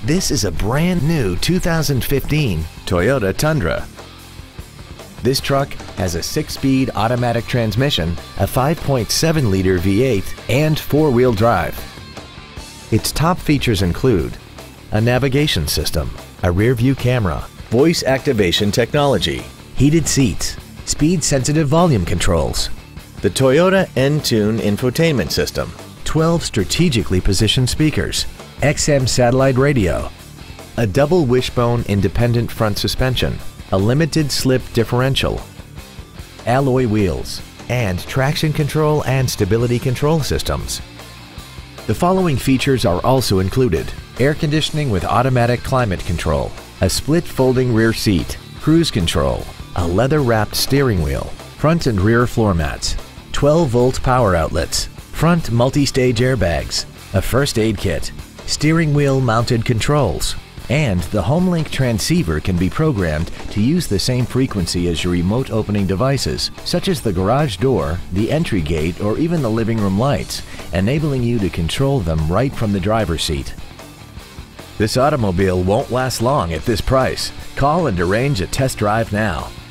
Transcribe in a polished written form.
This is a brand new 2015 Toyota Tundra. This truck has a 6-speed automatic transmission, a 5.7-liter V8, and 4-wheel drive. Its top features include a navigation system, a rear-view camera, voice activation technology, heated seats, speed-sensitive volume controls, the Toyota N-Tune infotainment system, 12 strategically positioned speakers, XM satellite radio, a double wishbone independent front suspension, a limited slip differential, alloy wheels, and traction control and stability control systems. The following features are also included: air conditioning with automatic climate control, a split folding rear seat, cruise control, a leather-wrapped steering wheel, front and rear floor mats, 12-volt power outlets, front multi-stage airbags, a first aid kit, steering wheel mounted controls, and the HomeLink transceiver can be programmed to use the same frequency as your remote opening devices, such as the garage door, the entry gate, or even the living room lights, enabling you to control them right from the driver's seat. This automobile won't last long at this price. Call and arrange a test drive now.